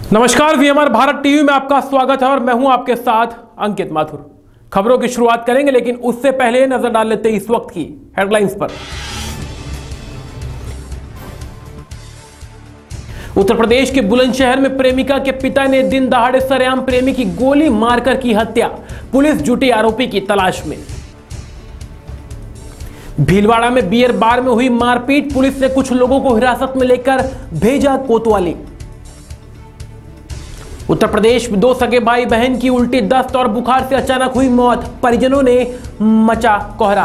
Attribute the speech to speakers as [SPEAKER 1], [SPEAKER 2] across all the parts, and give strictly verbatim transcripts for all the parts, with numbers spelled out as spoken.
[SPEAKER 1] नमस्कार, VMR Bharat TV में आपका स्वागत है और मैं हूं आपके साथ अंकित माथुर। खबरों की शुरुआत करेंगे, लेकिन उससे पहले नजर डाल लेते हैं इस वक्त की हेडलाइंस पर। उत्तर प्रदेश के बुलंदशहर में प्रेमिका के पिता ने दिन दहाड़े सरेआम प्रेमी की गोली मारकर की हत्या, पुलिस जुटी आरोपी की तलाश में। भीलवाड़ा में बियर बार में हुई मारपीट, पुलिस ने कुछ लोगों को हिरासत में लेकर भेजा कोतवाली। उत्तर प्रदेश में दो सगे भाई बहन की उल्टी दस्त और बुखार से अचानक हुई मौत, परिजनों ने मचा कोहरा।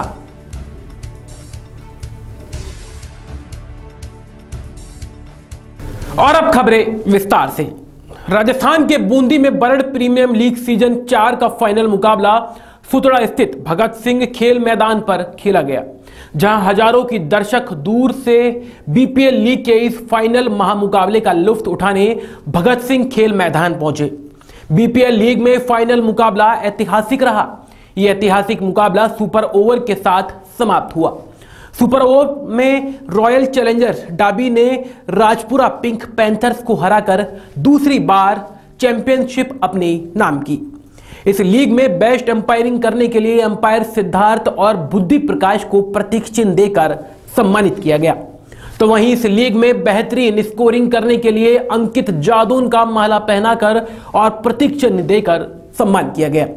[SPEAKER 1] और अब खबरें विस्तार से। राजस्थान के बूंदी में बर्ड प्रीमियम लीग सीजन चार का फाइनल मुकाबला फुतड़ा स्थित भगत सिंह खेल मैदान पर खेला गया, जहां हजारों की दर्शक दूर से बीपीएल लीग के इस फाइनल महामुकाबले का लुत्फ उठाने भगत सिंह खेल मैदान पहुंचे। बीपीएल लीग में फाइनल मुकाबला ऐतिहासिक रहा। यह ऐतिहासिक मुकाबला सुपर ओवर के साथ समाप्त हुआ। सुपर ओवर में रॉयल चैलेंजर्स डाबी ने राजपुरा पिंक पैंथर्स को हराकर दूसरी बार चैंपियनशिप अपने नाम की। इस लीग में बेस्ट अंपायरिंग करने के लिए अंपायर सिद्धार्थ और बुद्धि प्रकाश को प्रतीक चिन्ह देकर सम्मानित किया गया। तो वहीं इस लीग में बेहतरीन स्कोरिंग करने के लिए अंकित जादून का माला पहनाकर और प्रतीक चिन्ह देकर सम्मान किया गया।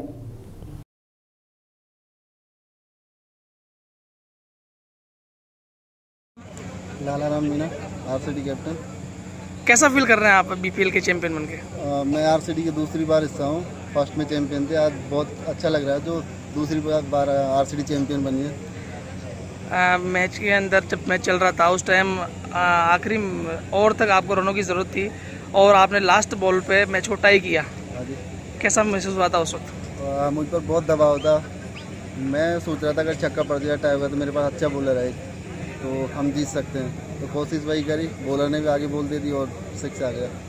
[SPEAKER 2] Lala Ram Meena, RCD captain.
[SPEAKER 3] कैसा फील कर रहे हैं आप बीपीएल के चैंपियन बनके?
[SPEAKER 2] आ, मैं आरसीडी की दूसरी बार हिस्सा हूँ। फर्स्ट में चैंपियन थे, आज बहुत अच्छा लग रहा है जो दूसरी बार आरसीडी चैंपियन बनी है।
[SPEAKER 3] मैच के अंदर जब मैच चल रहा था उस टाइम आखिरी ओवर तक आपको रनों की ज़रूरत थी और आपने लास्ट बॉल पे मैच को टाई किया। कैसा महसूस हुआ था उस वक्त?
[SPEAKER 2] मुझ पर बहुत दबाव था। मैं सोच रहा था अगर छक्का पड़ गया टाई हुआ तो मेरे पास अच्छा बॉलर है तो हम जीत सकते हैं, तो कोशिश वही करी। बॉलर ने भी आगे बॉल दे दी और सिक्स आ गया।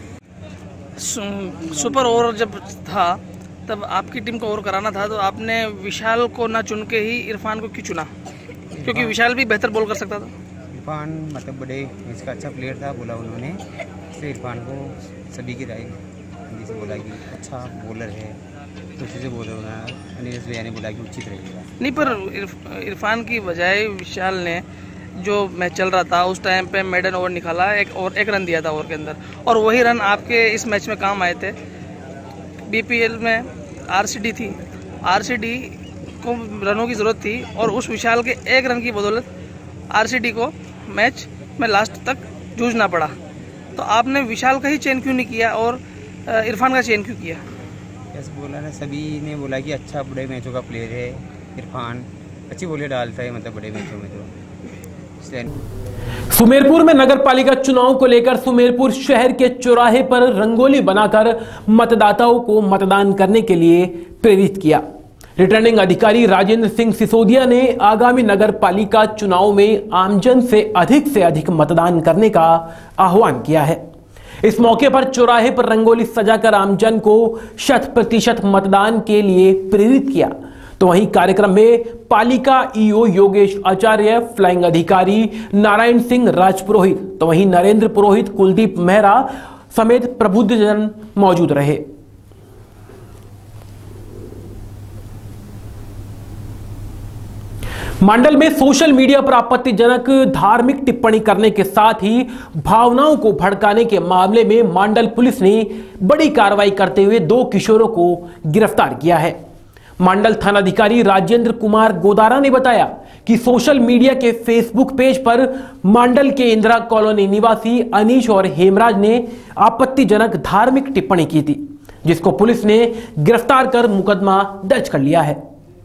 [SPEAKER 3] सुपर ओवर जब था तब आपकी टीम को ओवर कराना था, तो आपने विशाल को ना चुन के ही इरफान को क्यों चुना? क्योंकि विशाल भी बेहतर बॉल कर सकता था।
[SPEAKER 4] इरफान मतलब बड़े इसका अच्छा प्लेयर था, बोला उन्होंने, इसलिए इरफान को सभी की राय हिंदी से बोला कि अच्छा बॉलर है, तो उसी से बोल रहा है। अनिल भैया ने बोला कि उचित रहेगा। नहीं,
[SPEAKER 3] पर इरफान की बजाय विशाल ने जो मैच चल रहा था उस टाइम पे मेडन ओवर निकाला, एक और एक रन दिया था ओवर के अंदर, और वही रन आपके इस मैच में काम आए थे। बीपीएल में आरसीडी थी, आरसीडी को रनों की ज़रूरत थी और उस विशाल के एक रन की बदौलत आरसीडी को मैच में लास्ट तक जूझना पड़ा। तो आपने विशाल का ही चयन क्यों नहीं किया और इरफान का चयन क्यों किया?
[SPEAKER 4] ऐसे बोला ना, सभी ने बोला कि अच्छा बड़े मैचों का प्लेयर है इरफान, अच्छी बॉलें डालता है मतलब बड़े मैचों में। तो
[SPEAKER 1] सुमेरपुर में नगर पालिका चुनाव को लेकर सुमेरपुर शहर के चौराहे पर रंगोली बनाकर मतदाताओं को मतदान करने के लिए प्रेरित किया। रिटर्निंग अधिकारी राजेंद्र सिंह सिसोदिया ने आगामी नगर पालिका चुनाव में आमजन से अधिक से अधिक मतदान करने का आह्वान किया है। इस मौके पर चौराहे पर रंगोली सजाकर आमजन को शत प्रतिशत मतदान के लिए प्रेरित किया। तो वहीं कार्यक्रम में पालिका ईओ योगेश आचार्य, फ्लाइंग अधिकारी नारायण सिंह राजपुरोहित, तो वहीं नरेंद्र पुरोहित, कुलदीप मेहरा समेत प्रबुद्धजन मौजूद रहे। मंडल में सोशल मीडिया पर आपत्तिजनक धार्मिक टिप्पणी करने के साथ ही भावनाओं को भड़काने के मामले में मंडल पुलिस ने बड़ी कार्रवाई करते हुए दो किशोरों को गिरफ्तार किया है। मंडल थानाधिकारी राजेंद्र कुमार गोदारा ने बताया कि सोशल मीडिया के फेसबुक पेज पर मंडल के इंदिरा कॉलोनी निवासी अनीश और हेमराज ने आपत्तिजनक धार्मिक टिप्पणी की थी, जिसको पुलिस ने गिरफ्तार कर मुकदमा दर्ज कर लिया है।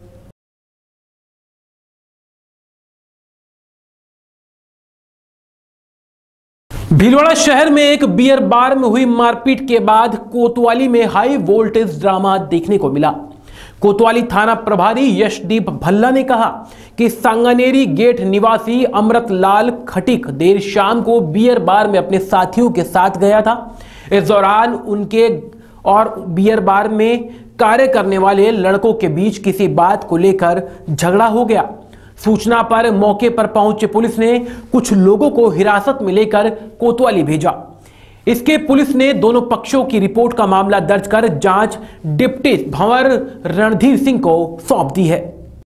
[SPEAKER 1] भीलवाड़ा शहर में एक बियर बार में हुई मारपीट के बाद कोतवाली में हाई वोल्टेज ड्रामा देखने को मिला। कोतवाली थाना प्रभारी यशदीप भल्ला ने कहा कि सांगानेरी गेट निवासी अमृत लाल खटिक देर शाम को बियर बार में अपने साथियों के साथ गया था। इस दौरान उनके और बियर बार में कार्य करने वाले लड़कों के बीच किसी बात को लेकर झगड़ा हो गया। सूचना पर मौके पर पहुंचे पुलिस ने कुछ लोगों को हिरासत में लेकर कोतवाली भेजा। इसके पुलिस ने दोनों पक्षों की रिपोर्ट का मामला दर्ज कर जांच डिप्टी भंवर रणधीर सिंह को सौंप दी है।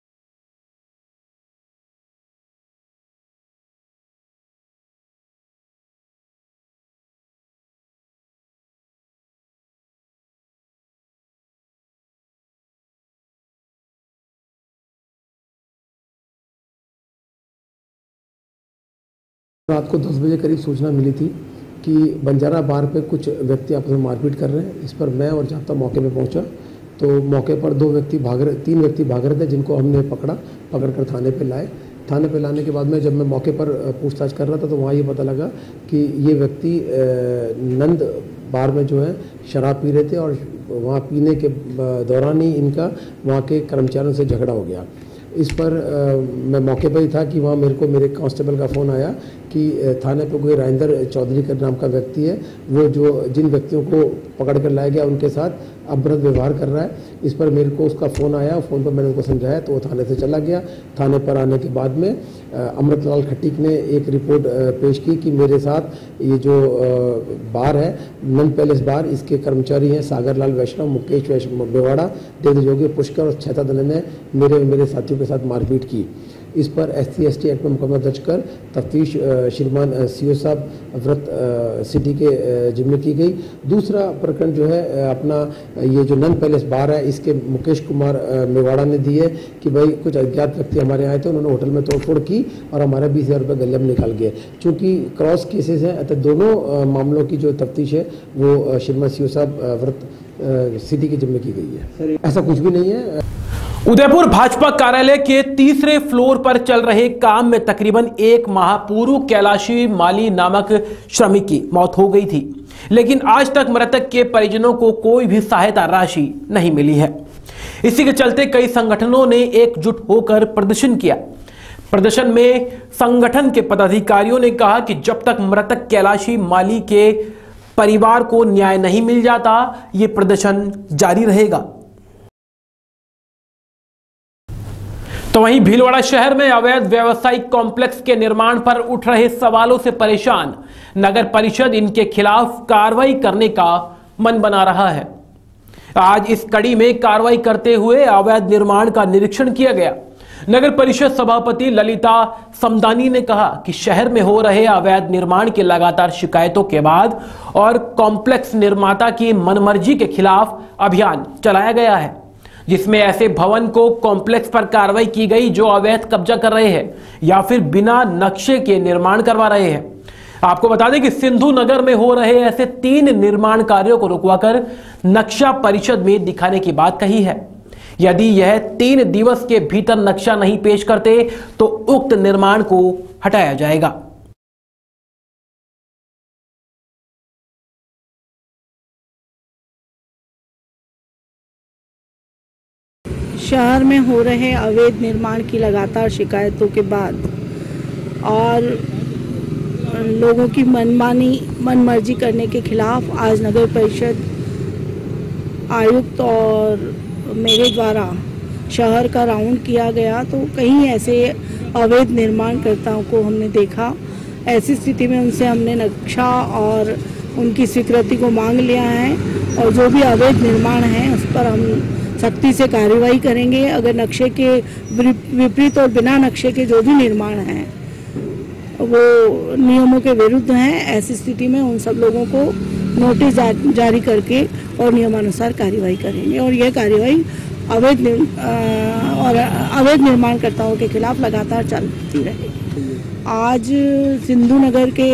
[SPEAKER 5] रात को दस बजे करीब सूचना मिली थी कि बंजारा बार पे कुछ व्यक्ति आपस में मारपीट कर रहे हैं। इस पर मैं और जाब्ता मौके पे पहुंचा तो मौके पर दो व्यक्ति भाग रहे तीन व्यक्ति भाग रहे थे, जिनको हमने पकड़ा पकड़ कर थाने पे लाए। थाने पे लाने के बाद में जब मैं मौके पर पूछताछ कर रहा था तो वहाँ ये पता लगा कि ये व्यक्ति नंद बार में जो है शराब पी रहे थे और वहाँ पीने के दौरान ही इनका वहाँ के कर्मचारियों से झगड़ा हो गया। इस पर आ, मैं मौके पर ही था कि वहाँ मेरे को मेरे कांस्टेबल का फ़ोन आया कि थाने पे कोई राजेंद्र चौधरी का नाम का व्यक्ति है, वो जो जिन व्यक्तियों को पकड़ कर लाया गया उनके साथ अभद्र व्यवहार कर रहा है। इस पर मेरे को उसका फ़ोन आया, फ़ोन पर मैंने उनको समझाया तो वो थाने से चला गया। थाने पर आने के बाद में अमृतलाल खटीक ने एक रिपोर्ट पेश की कि मेरे साथ ये जो बार है नंद पैलेस बार, इसके कर्मचारी हैं सागर लाल वैष्णव, मुकेश वैष्णव बेवाड़ा, देव जोगी पुष्कर और छेता दल ने मेरे मेरे साथियों के साथ मारपीट की। इस पर S C S T act में मुकदमा दर्ज कर तफ्तीश श्रीमान सीओ साहब व्रत सिटी के जिम्मे की गई। दूसरा प्रकरण जो है अपना ये जो नंद पैलेस बार है, इसके मुकेश कुमार मेवाड़ा ने दी है कि भाई कुछ अज्ञात व्यक्ति हमारे आए थे, उन्होंने होटल में तोड़फोड़ की और हमारे बीस हज़ार रुपये गले में निकाल गए। चूँकि क्रॉस केसेस हैं अतः दोनों मामलों की जो तफ्तीश है वो श्रीमान सीओ साहब व्रत सिटी के जिम्मे की गई है। ऐसा कुछ भी नहीं है।
[SPEAKER 1] उदयपुर भाजपा कार्यालय के तीसरे फ्लोर पर चल रहे काम में तकरीबन एक माह पूर्व कैलाशी माली नामक श्रमिक की मौत हो गई थी, लेकिन आज तक मृतक के परिजनों को कोई भी सहायता राशि नहीं मिली है। इसी के चलते कई संगठनों ने एकजुट होकर प्रदर्शन किया। प्रदर्शन में संगठन के पदाधिकारियों ने कहा कि जब तक मृतक कैलाशी माली के परिवार को न्याय नहीं मिल जाता, ये प्रदर्शन जारी रहेगा। तो वहीं भीलवाड़ा शहर में अवैध व्यावसायिक कॉम्प्लेक्स के निर्माण पर उठ रहे सवालों से परेशान नगर परिषद इनके खिलाफ कार्रवाई करने का मन बना रहा है। आज इस कड़ी में कार्रवाई करते हुए अवैध निर्माण का निरीक्षण किया गया। नगर परिषद सभापति ललिता समदानी ने कहा कि शहर में हो रहे अवैध निर्माण की लगातार शिकायतों के बाद और कॉम्प्लेक्स निर्माता की मनमर्जी के खिलाफ अभियान चलाया गया है, जिसमें ऐसे भवन को कॉम्प्लेक्स पर कार्रवाई की गई जो अवैध कब्जा कर रहे हैं या फिर बिना नक्शे के निर्माण करवा रहे हैं। आपको बता दें कि सिंधु नगर में हो रहे ऐसे तीन निर्माण कार्यों को रुकवाकर नक्शा परिषद में दिखाने की बात कही है। यदि यह तीन दिवस के भीतर नक्शा नहीं पेश करते तो उक्त निर्माण को हटाया जाएगा।
[SPEAKER 6] शहर में हो रहे अवैध निर्माण की लगातार शिकायतों के बाद और लोगों की मनमानी मनमर्जी करने के खिलाफ आज नगर परिषद आयुक्त और मेरे द्वारा शहर का राउंड किया गया तो कहीं ऐसे अवैध निर्माणकर्ताओं को हमने देखा। ऐसी स्थिति में उनसे हमने नक्शा और उनकी स्वीकृति को मांग लिया है और जो भी अवैध निर्माण है उस पर हम सख्ती से कार्रवाई करेंगे। अगर नक्शे के विपरीत और बिना नक्शे के जो भी निर्माण हैं वो नियमों के विरुद्ध हैं, ऐसी स्थिति में उन सब लोगों को नोटिस जारी करके और नियमानुसार कार्रवाई करेंगे और यह कार्रवाई अवैध और अवैध निर्माणकर्ताओं के खिलाफ लगातार चलती रहेगी। आज सिंधु नगर के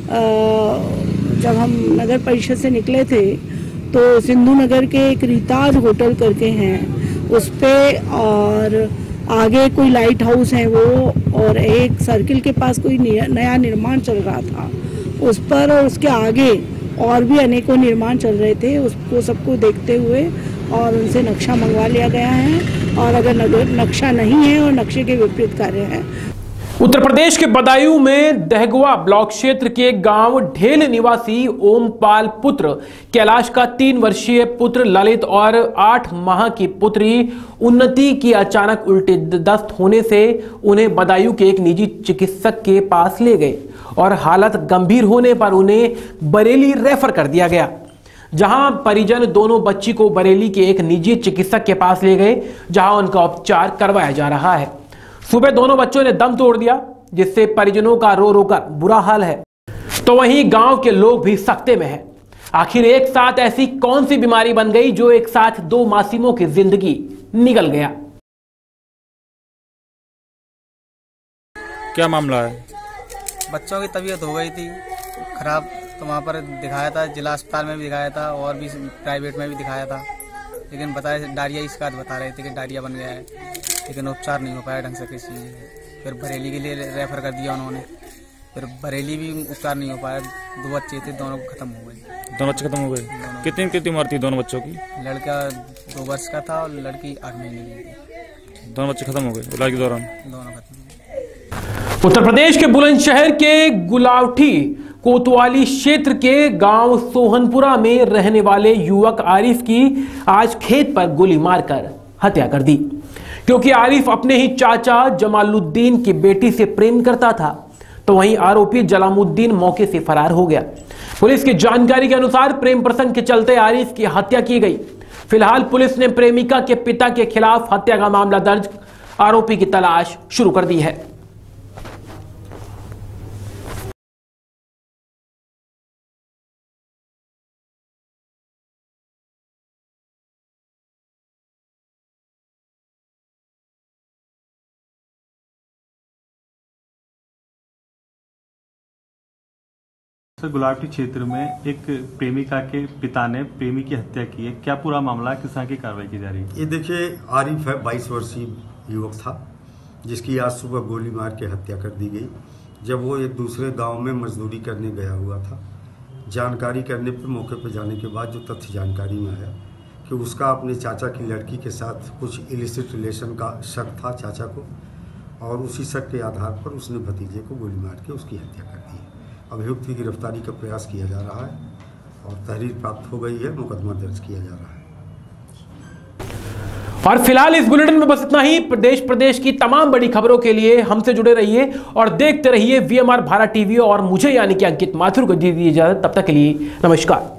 [SPEAKER 6] जब हम नगर परिषद से निकले थे तो सिंधु नगर के एक रिताज होटल करके हैं उस पे और आगे कोई लाइट हाउस है वो और एक सर्किल के पास कोई नया निर्माण चल रहा था उस पर और उसके आगे और भी अनेकों निर्माण चल रहे थे। उसको सबको देखते हुए और उनसे नक्शा मंगवा लिया गया है और अगर नक्शा नहीं है और नक्शे के विपरीत कार्य है।
[SPEAKER 1] उत्तर प्रदेश के बदायूं में दहगवा ब्लॉक क्षेत्र के गांव ढेल निवासी ओमपाल पुत्र कैलाश का तीन वर्षीय पुत्र ललित और आठ माह की पुत्री उन्नति की अचानक उल्टी दस्त होने से उन्हें बदायूं के एक निजी चिकित्सक के पास ले गए। और हालत गंभीर होने पर उन्हें बरेली रेफर कर दिया गया, जहां परिजन दोनों बच्ची को बरेली के एक निजी चिकित्सक के पास ले गए, जहां उनका उपचार करवाया जा रहा है। सुबह दोनों बच्चों ने दम तोड़ दिया, जिससे परिजनों का रो रो कर बुरा हाल है। तो वहीं गांव के लोग भी सख्ते में हैं। आखिर एक साथ ऐसी कौन सी बीमारी बन गई जो एक साथ दो मासूमों की जिंदगी निगल गया?
[SPEAKER 7] क्या मामला है?
[SPEAKER 8] बच्चों की तबीयत हो गई थी खराब, तो वहाँ पर दिखाया था, जिला अस्पताल में भी दिखाया था और भी प्राइवेट में भी दिखाया था, लेकिन बताया डायरिया की शिकायत बता रहे थे कि डायरिया बन गया है, लेकिन उपचार नहीं हो पाया ढंग से किसी ने। फिर बरेली के लिए रेफर कर दिया उन्होंने, फिर बरेली भी उपचार नहीं हो पाया। दो बच्चे थे, दोनों खत्म हो गए।
[SPEAKER 7] दोनों बच्चे खत्म हो गए? कितनी कितनी उम्र थी दोनों बच्चों की?
[SPEAKER 8] लड़का दो वर्ष का था और लड़की आठ महीने की थी।
[SPEAKER 7] दोनों बच्चे खत्म हो गए इलाज के दौरान?
[SPEAKER 8] दोनों खत्म।
[SPEAKER 1] उत्तर प्रदेश के बुलंदशहर के गुलावटी कोतवाली क्षेत्र के गांव सोहनपुरा में रहने वाले युवक आरिफ की आज खेत पर गोली मारकर हत्या कर दी, क्योंकि आरिफ अपने ही चाचा जमालुद्दीन की बेटी से प्रेम करता था। तो वहीं आरोपी जलामुद्दीन मौके से फरार हो गया। पुलिस की जानकारी के अनुसार प्रेम प्रसंग के चलते आरिफ की हत्या की गई। फिलहाल पुलिस ने प्रेमिका के पिता के खिलाफ हत्या का मामला दर्ज, आरोपी की तलाश शुरू कर दी है।
[SPEAKER 9] सर, गुलावटी क्षेत्र में एक प्रेमिका के पिता ने प्रेमी की हत्या की है, क्या पूरा मामला है, किस तरह की कार्रवाई की जा रही है?
[SPEAKER 10] ये देखिए, आरिफ है, बाईस वर्षीय युवक था, जिसकी आज सुबह गोली मार के हत्या कर दी गई, जब वो एक दूसरे गांव में मजदूरी करने गया हुआ था। जानकारी करने पर मौके पर जाने के बाद जो तथ्य जानकारी में आया कि उसका अपने चाचा की लड़की के साथ कुछ इलिसिट रिलेशन का शक था चाचा को, और उसी शक के आधार पर उसने भतीजे को गोली मार के उसकी हत्या कर दी है। अभियुक्त की गिरफ्तारी का प्रयास किया जा रहा है और तहरीर प्राप्त हो गई है, मुकदमा दर्ज किया जा रहा है।
[SPEAKER 1] और फिलहाल इस बुलेटिन में बस इतना ही। प्रदेश प्रदेश की तमाम बड़ी खबरों के लिए हमसे जुड़े रहिए और देखते रहिए वीएमआर भारत टीवी, और मुझे यानी कि अंकित माथुर को दी इजाजत। तब तक के लिए नमस्कार।